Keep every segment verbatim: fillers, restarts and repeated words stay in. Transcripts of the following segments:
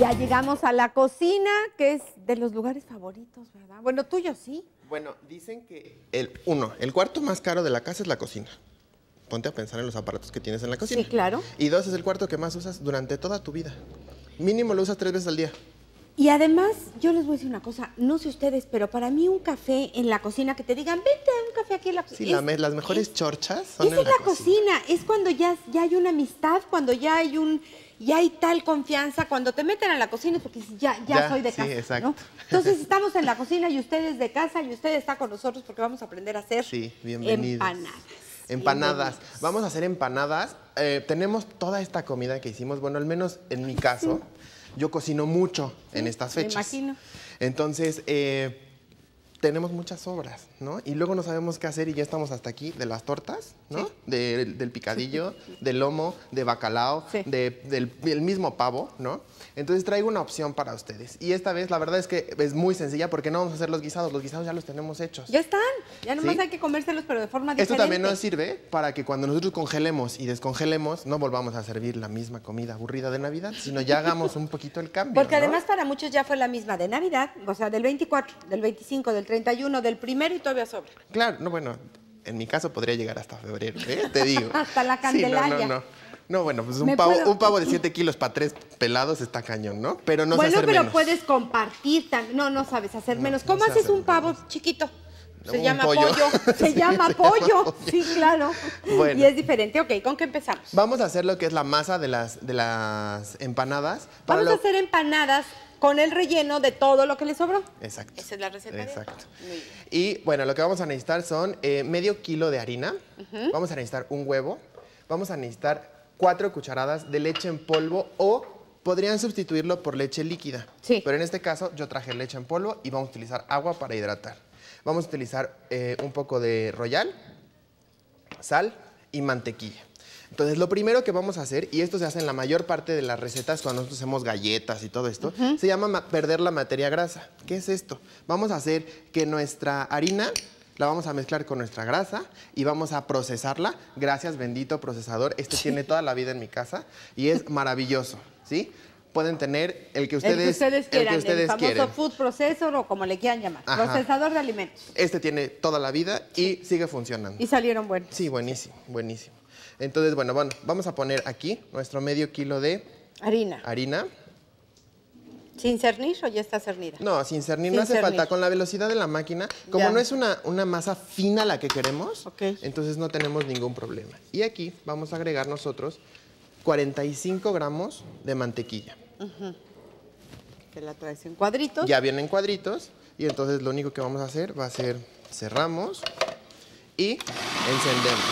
Ya llegamos a la cocina, que es de los lugares favoritos, ¿verdad? Bueno, tuyo sí. Bueno, dicen que el uno, el cuarto más caro de la casa es la cocina. Ponte a pensar en los aparatos que tienes en la cocina. Sí, claro. Y dos, es el cuarto que más usas durante toda tu vida. Mínimo lo usas tres veces al día. Y además, yo les voy a decir una cosa, no sé ustedes, pero para mí un café en la cocina, que te digan, vente a un café aquí en la cocina. Sí, la me, las mejores es, chorchas son es en la, la cocina. cocina. Es cuando ya, ya hay una amistad, cuando ya hay un, ya hay tal confianza, cuando te meten a la cocina es porque ya, ya, Ya, soy de sí, casa, exacto. ¿no? Entonces estamos en la cocina y ustedes de casa y usted está con nosotros porque vamos a aprender a hacer Sí, bienvenidos. empanadas. Empanadas. Bienvenidos. Vamos a hacer empanadas. Eh, tenemos toda esta comida que hicimos. Bueno, al menos en mi caso, sí. yo cocino mucho sí, en estas fechas. Me imagino. Entonces, eh, tenemos muchas sobras, ¿no? Y luego no sabemos qué hacer y ya estamos hasta aquí de las tortas, ¿no? Sí. De, del picadillo, del lomo, de bacalao, sí. de, del, del mismo pavo, ¿no? Entonces traigo una opción para ustedes. Y esta vez la verdad es que es muy sencilla porque no vamos a hacer los guisados. Los guisados ya los tenemos hechos. Ya están. Ya nomás ¿Sí? hay que comérselos, pero de forma diferente. Esto también nos sirve para que cuando nosotros congelemos y descongelemos, no volvamos a servir la misma comida aburrida de Navidad, sino ya hagamos un poquito el cambio. Porque ¿no? además para muchos ya fue la misma de Navidad, o sea, del veinticuatro, del veinticinco, del treinta y uno, del primero y todavía sobra. Claro, no, bueno, en mi caso podría llegar hasta febrero, ¿eh? Te digo. Hasta la Candelaria. Sí, no, no, no. No, bueno, pues un pavo, puedo... un pavo de siete kilos para tres pelados está cañón, ¿no? Pero no sé bueno, hacer pero menos. puedes compartir, tan... no, no sabes hacer no, menos. No ¿Cómo sé haces un pavo menos. chiquito? Se Un llama pollo. pollo. Se sí, llama se pollo. llama pollo. Sí, claro. Bueno. Y es diferente. Ok, ¿con qué empezamos? Vamos a hacer lo que es la masa de las, de las empanadas. Para Vamos lo... a hacer empanadas con el relleno de todo lo que le sobró. Exacto. Esa es la receta. Exacto. Muy bien. Y bueno, lo que vamos a necesitar son eh, medio kilo de harina. Uh-huh. Vamos a necesitar un huevo. Vamos a necesitar cuatro cucharadas de leche en polvo o podrían sustituirlo por leche líquida. Sí. Pero en este caso yo traje leche en polvo y vamos a utilizar agua para hidratar. Vamos a utilizar eh, un poco de Royal, sal y mantequilla. Entonces, lo primero que vamos a hacer, y esto se hace en la mayor parte de las recetas cuando nosotros hacemos galletas y todo esto, uh-huh. se llama perder la materia grasa. ¿Qué es esto? Vamos a hacer que nuestra harina la vamos a mezclar con nuestra grasa y vamos a procesarla. Gracias, bendito procesador. Este sí. tiene toda la vida en mi casa y es maravilloso, ¿sí? Pueden tener el que ustedes, el que ustedes quieran, el, que ustedes el famoso quieren. food processor o como le quieran llamar, Ajá. procesador de alimentos. Este tiene toda la vida y sigue funcionando. Y salieron buenos. Sí, buenísimo, buenísimo. Entonces, bueno, bueno, vamos a poner aquí nuestro medio kilo de harina. harina. ¿Sin cernir o ya está cernida? No, sin cernir, sin no hace cernir. falta. Con la velocidad de la máquina, como ya. no es una, una masa fina la que queremos, okay. entonces no tenemos ningún problema. Y aquí vamos a agregar nosotros cuarenta y cinco gramos de mantequilla. Uh-huh. Que la traes en cuadritos. Ya vienen en cuadritos y entonces lo único que vamos a hacer va a ser cerramos y encendemos.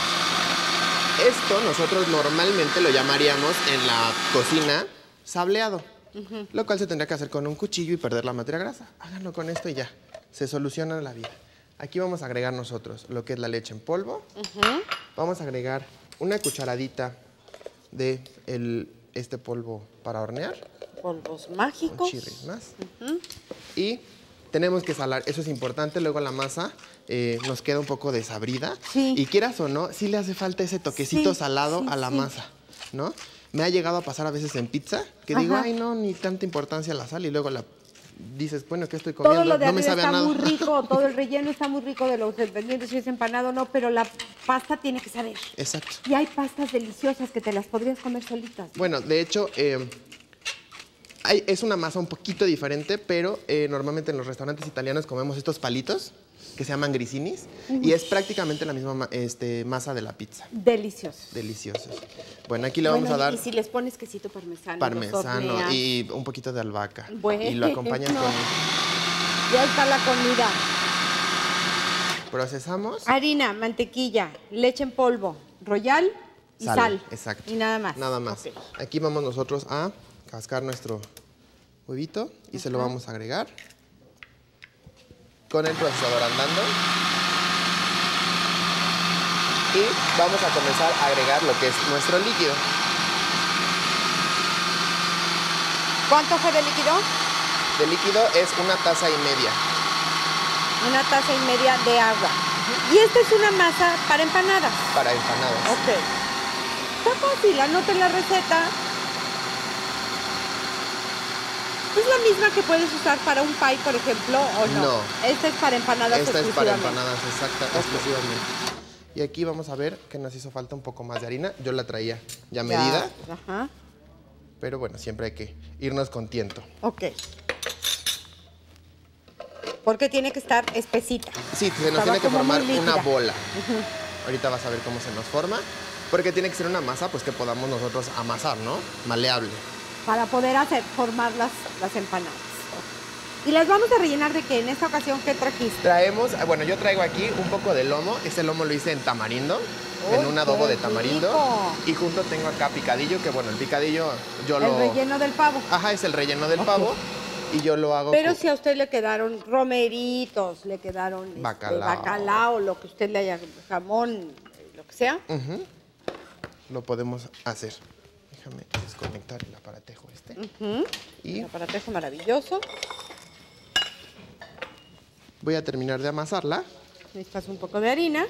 Esto nosotros normalmente lo llamaríamos en la cocina sableado. Uh-huh. Lo cual se tendría que hacer con un cuchillo y perder la materia grasa. Háganlo con esto y ya. Se soluciona la vida. Aquí vamos a agregar nosotros lo que es la leche en polvo. Uh-huh. Vamos a agregar una cucharadita de el, este polvo para hornear. Polvos mágicos. Un chirris más. Uh-huh. Y tenemos que salar. Eso es importante. Luego la masa eh, nos queda un poco desabrida. Sí. Y quieras o no, sí le hace falta ese toquecito sí, salado sí, a la sí. masa, ¿no? Me ha llegado a pasar a veces en pizza, que Ajá. digo, ay, no, ni tanta importancia la sal, y luego la dices, bueno, ¿qué estoy comiendo? Todo lo de no me sabe está a nada. muy rico, todo el relleno está muy rico de los dependientes si es empanado o no, pero la pasta tiene que saber. Exacto. Y hay pastas deliciosas que te las podrías comer solitas. Bueno, de hecho, eh, hay, es una masa un poquito diferente, pero eh, normalmente en los restaurantes italianos comemos estos palitos que se llaman grisinis, uh-huh. y es prácticamente la misma este, masa de la pizza. Deliciosos. Deliciosos. Bueno, aquí le bueno, vamos a dar... y si les pones quesito parmesano. Parmesano y un poquito de albahaca. Bueno, y lo acompañan no. con... Ya está la comida. Procesamos. Harina, mantequilla, leche en polvo, Royal y sal. sal. Exacto. Y nada más. Nada más. Okay. Aquí vamos nosotros a cascar nuestro huevito y uh-huh. se lo vamos a agregar. Con el procesador andando. Y vamos a comenzar a agregar lo que es nuestro líquido. ¿Cuánto fue de líquido? De líquido es una taza y media. Una taza y media de agua. Uh-huh. Y esta es una masa para empanadas. Para empanadas. Ok. Está fácil, anoten la receta. ¿Es la misma que puedes usar para un pie, por ejemplo, o no? No. Esta es para empanadas Esta es para exclusivamente. empanadas, exacta, exclusivamente. Y aquí vamos a ver que nos hizo falta un poco más de harina. Yo la traía ya medida, Ya, ajá. pero bueno, siempre hay que irnos con tiento. Ok. Porque tiene que estar espesita. Sí, se nos Estaba tiene que como formar muy líquida. una bola. Ahorita vas a ver cómo se nos forma. Porque tiene que ser una masa pues que podamos nosotros amasar, ¿no? Maleable. Para poder hacer, formar las, las empanadas. Y las vamos a rellenar de que en esta ocasión, ¿qué trajiste? Traemos, bueno, yo traigo aquí un poco de lomo. Este lomo lo hice en tamarindo, ¡Uy, en un adobo qué de tamarindo. rico! Y junto tengo acá picadillo, que bueno, el picadillo yo El lo... relleno del pavo. Ajá, es el relleno del Ok. pavo. Y yo lo hago Pero con- si a usted le quedaron romeritos, le quedaron este, Bacalao. bacalao, lo que usted le haya, jamón, lo que sea. Ujú. Lo podemos hacer. Déjame desconectar el aparatejo este. Ujú. Y Un aparatejo maravilloso. voy a terminar de amasarla. Necesitas un poco de harina.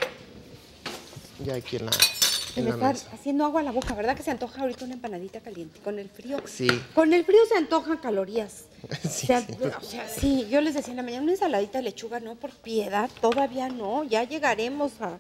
Ya aquí en la, Se en me la está mesa. haciendo agua a la boca, ¿verdad que se antoja ahorita una empanadita caliente con el frío? Sí. Con el frío se antojan calorías. Sí, Se an- sí. O sea, sí, yo les decía en la mañana una ensaladita de lechuga, no, por piedad, todavía no, ya llegaremos a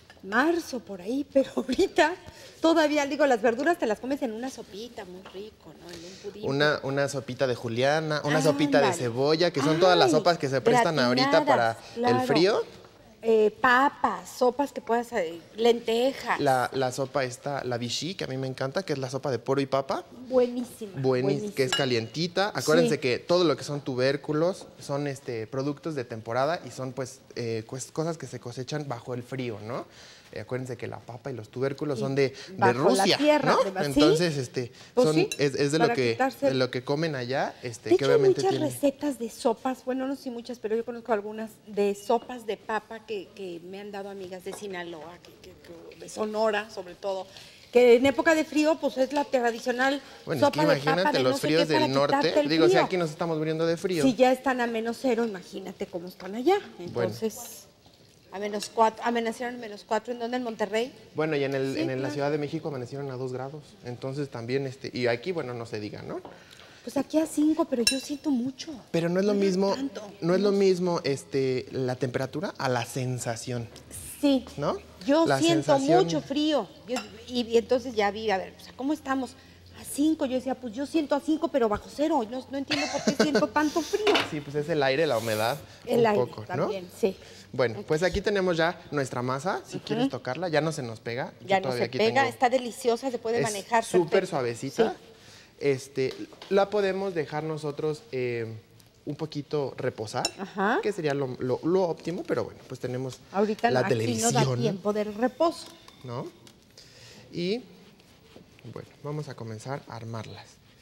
marzo por ahí, pero ahorita todavía, digo, las verduras te las comes en una sopita, muy rico, ¿no? En un pudín. Una, una sopita de juliana, una sopita de Ándale. cebolla, que son todas las Ay, sopas que se prestan ahorita para gratinadas, claro. el frío. Eh, papas, sopas que puedas, eh, lentejas. La, la sopa esta, la vichy, que a mí me encanta, que es la sopa de poro y papa. Buenísima. Buenísima, que es calientita. Acuérdense Sí. que todo lo que son tubérculos son este, productos de temporada y son pues eh, pues, cosas que se cosechan bajo el frío, ¿no? Eh, acuérdense que la papa y los tubérculos Y son de, de bajo la Rusia, tierra, ¿no? además, ¿sí? Entonces, este, Pues son, sí, es, es de, para lo que, quitarse- de lo que comen allá, este, De que hecho, hay obviamente muchas tiene... recetas de sopas, bueno, no sé si muchas, pero yo conozco algunas de sopas de papa que, que me han dado amigas de Sinaloa, que, que- que- de Sonora, sobre todo, que en época de frío, pues es la tradicional Bueno, es que sopa de papa imagínate de los no sé fríos qué para del norte. quitarte el Digo, si frío. aquí nos estamos muriendo de frío. Si ya están a menos cero, imagínate cómo están allá. Entonces, a menos cuatro, amenazaron a menos cuatro, ¿en dónde? ¿En Monterrey? Bueno, y en, el, Sí, en el- la claro. Ciudad de México amanecieron a dos grados. Entonces también, este, y aquí, bueno, no se diga, ¿no? Pues aquí a cinco, pero yo siento mucho. Pero no es lo No es mismo, tanto. no es lo mismo este, la temperatura a la sensación, Sí. ¿no? Yo La siento sensación- mucho frío. Yo- y, y entonces ya vi, a ver, o sea, ¿cómo estamos? A cinco. Yo decía, pues yo siento a cinco, pero bajo cero. No, no entiendo por qué siento tanto frío. Sí, pues es el aire, la humedad, El un aire poco, ¿no? también, sí. Bueno, pues aquí tenemos ya nuestra masa. Si quieres tocarla, ya no se nos pega. Yo Ya no todavía se aquí pega, tengo- está deliciosa, se puede es manejar. súper perfecto. suavecita. Sí. Este, la podemos dejar nosotros eh, un poquito reposar, Ajá. que sería lo, lo- lo óptimo, pero bueno, pues tenemos Ahorita la aquí televisión, no da tiempo del reposo. ¿no? Y bueno, vamos a comenzar a armarlas,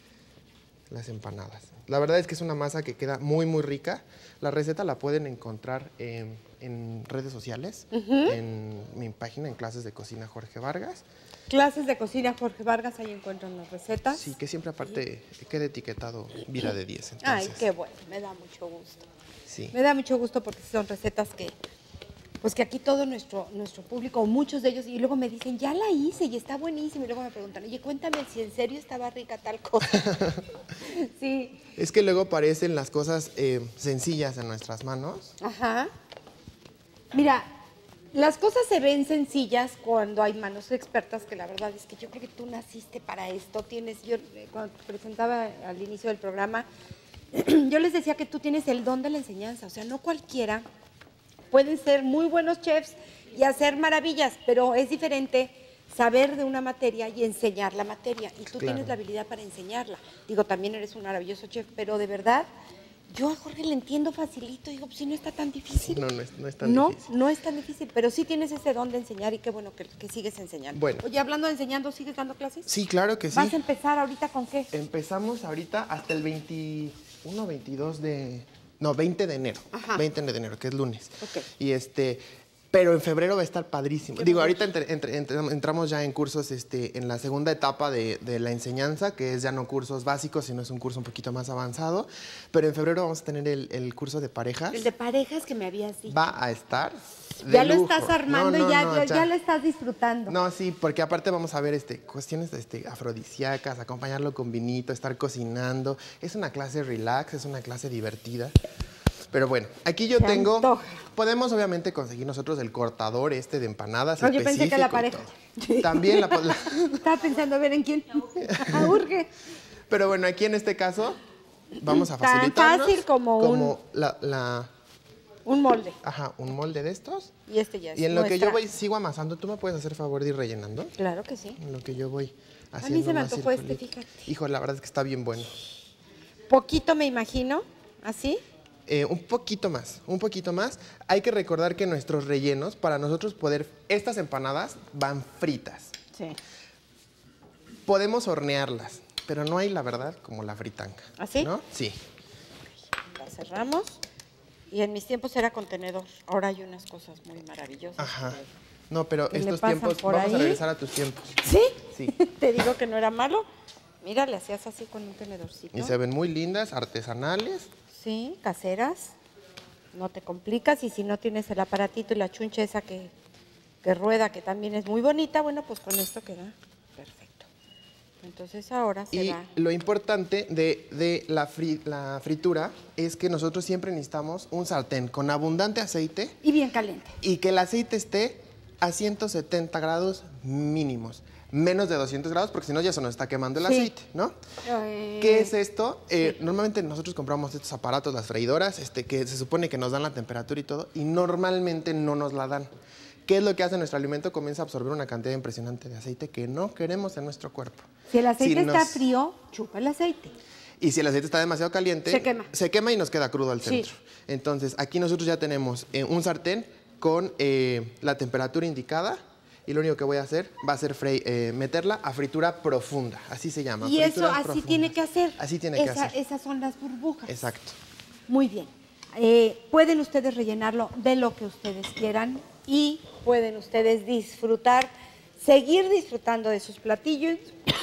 las empanadas. La verdad es que es una masa que queda muy, muy rica. La receta la pueden encontrar eh, en redes sociales, en mi página, en Clases de Cocina Jorge Vargas. Clases de cocina Jorge Vargas, ahí encuentran las recetas. Sí, que siempre aparte queda etiquetado vida de diez. Ay, Entonces, qué bueno, me da mucho gusto. sí. Me da mucho gusto porque son recetas que, pues que aquí todo nuestro, nuestro público, o muchos de ellos, y luego me dicen, ya la hice y está buenísima, y luego me preguntan, oye, cuéntame si en serio estaba rica tal cosa. Sí, Es que luego parecen las cosas eh, sencillas en nuestras manos. ajá. Mira, las cosas se ven sencillas cuando hay manos expertas, que la verdad es que yo creo que tú naciste para esto. Tienes, yo eh, cuando te presentaba al inicio del programa, yo les decía que tú tienes el don de la enseñanza, o sea, no cualquiera. Pueden ser muy buenos chefs y hacer maravillas, pero es diferente saber de una materia y enseñar la materia. Y tú Claro. tienes la habilidad para enseñarla. Digo, también eres un maravilloso chef, pero de verdad, yo a Jorge le entiendo facilito. Digo, pues sí, no está tan difícil. No, no es, no es tan no, difícil. no es tan difícil, pero sí tienes ese don de enseñar y qué bueno que, que sigues enseñando. Bueno. Oye, hablando de enseñando, ¿sigues dando clases? Sí, claro que sí. ¿Vas a empezar ahorita con qué? Empezamos ahorita hasta el veintiuno, veintidós de... No, veinte de enero. Ajá. veinte de enero, que es lunes. Ok. Y este... Pero en febrero va a estar padrísimo. Digo, ahorita entre- entre- entre- entramos ya en cursos, este, en la segunda etapa de, de la enseñanza, que es ya no cursos básicos, sino es un curso un poquito más avanzado. Pero en febrero vamos a tener el, el curso de parejas. El de parejas que me habías dicho. Va a estar de Ya lo lujo. estás armando No, no, y ya, no, ya, ya. ya lo estás disfrutando. No, sí, porque aparte vamos a ver este, cuestiones este, afrodisíacas, acompañarlo con vinito, estar cocinando. Es una clase relax, es una clase divertida. Pero bueno, aquí yo Se tengo... antoja. Podemos obviamente conseguir nosotros el cortador este de empanadas No, yo pensé que la específico y pareja. todo. También la, la- Estaba pensando a ver en quién. Ah, urge. Pero bueno, aquí en este caso vamos a Tan facilitarnos fácil como un- la, la- Un molde. ajá, un molde de estos. Y este ya es Y en lo que yo nuestra. voy, sigo amasando, ¿tú me puedes hacer favor de ir rellenando? Claro que sí. En lo que yo voy A haciendo mí se me más antojó este, circulitos. fíjate. Hijo, la verdad es que está bien bueno. Poquito me imagino, así. Eh, un poquito más, un poquito más. Hay que recordar que nuestros rellenos, para nosotros poder... Estas empanadas van fritas. Sí. Podemos hornearlas, pero no hay, la verdad, como la fritanga. ¿Así? ¿No? Sí. La cerramos. Y en mis tiempos era contenedor. Ahora hay unas cosas muy maravillosas. Ajá. No, pero ¿Qué le estos pasan tiempos... por Vamos a ahí? regresar a tus tiempos. ¿Sí? Sí. Te digo que no era malo. Mira, le hacías así con un tenedorcito. Y se ven muy lindas, artesanales. Sí, caseras. No te complicas. Y si no tienes el aparatito y la chuncha esa que, que rueda, que también es muy bonita, bueno, pues con esto queda perfecto. Entonces ahora se Y va. lo importante de, de la, fri- la fritura es que nosotros siempre necesitamos un sartén con abundante aceite Y bien caliente. y que el aceite esté a ciento setenta grados mínimos. Menos de doscientos grados, porque si no ya se nos está quemando el Sí. aceite, ¿no? Eh, ¿Qué es esto? Eh, Normalmente nosotros compramos estos aparatos, las freidoras, este, que se supone que nos dan la temperatura y todo, y normalmente no nos la dan. ¿Qué es lo que hace nuestro alimento? Comienza a absorber una cantidad impresionante de aceite que no queremos en nuestro cuerpo. Si el aceite Si está nos- frío, chupa el aceite. Y si el aceite está demasiado caliente, Se quema. se quema y nos queda crudo al Sí. centro. Entonces, aquí nosotros ya tenemos eh, un sartén con eh, la temperatura indicada. Y lo único que voy a hacer va a ser frei- eh, meterla a fritura profunda, así se llama. Y eso frituras así profundas. tiene que hacer. Así tiene que Esa- hacer. Esas son las burbujas. Exacto. Muy bien. Eh, pueden ustedes rellenarlo de lo que ustedes quieran y pueden ustedes disfrutar, seguir disfrutando de sus platillos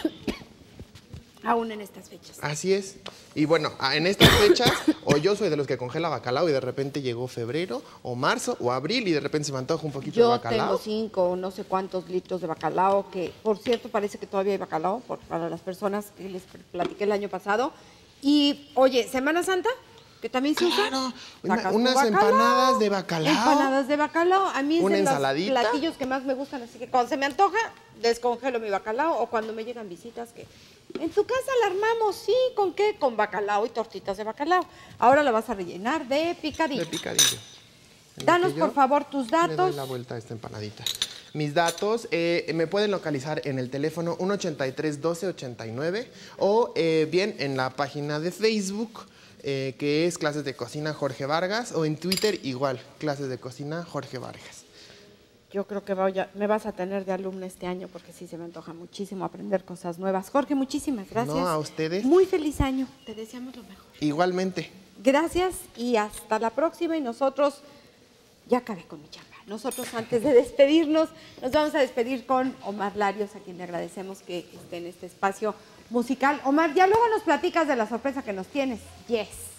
aún en estas fechas. Así es. Y bueno, a- en estas fechas, o yo soy de los que congela bacalao y de repente llegó febrero, o marzo, o abril y de repente se me antoja un poquito de Yo bacalao. tengo cinco o no sé cuántos litros de bacalao, que por cierto parece que todavía hay bacalao por, para las personas que les platiqué el año pasado. Y oye, Semana Santa, que también se usa. Claro, una- Sacas tu unas bacalao, empanadas de bacalao. Empanadas de bacalao. A mí es Una de los ensaladita. platillos que más me gustan, así que cuando se me antoja, descongelo mi bacalao o cuando me llegan visitas que en tu casa la armamos, sí, ¿con qué? Con bacalao y tortitas de bacalao. Ahora la vas a rellenar de picadillo. De picadillo. En lo Danos que yo por favor tus Le doy datos. la vuelta a esta empanadita. Mis datos eh, me pueden localizar en el teléfono uno ochenta y tres, doce ochenta y nueve o eh, bien en la página de Facebook eh, que es Clases de Cocina Jorge Vargas o en Twitter igual, Clases de Cocina Jorge Vargas. Yo creo que voy a- me vas a tener de alumna este año porque sí se me antoja muchísimo aprender cosas nuevas. Jorge, muchísimas gracias. No, a ustedes. Muy feliz año. Te deseamos lo mejor. Igualmente. Gracias y hasta la próxima. Y nosotros, ya acabé con mi chamba. Nosotros antes de despedirnos, nos vamos a despedir con Omar Larios, a quien le agradecemos que esté en este espacio musical. Omar, ya luego nos platicas de la sorpresa que nos tienes. Yes.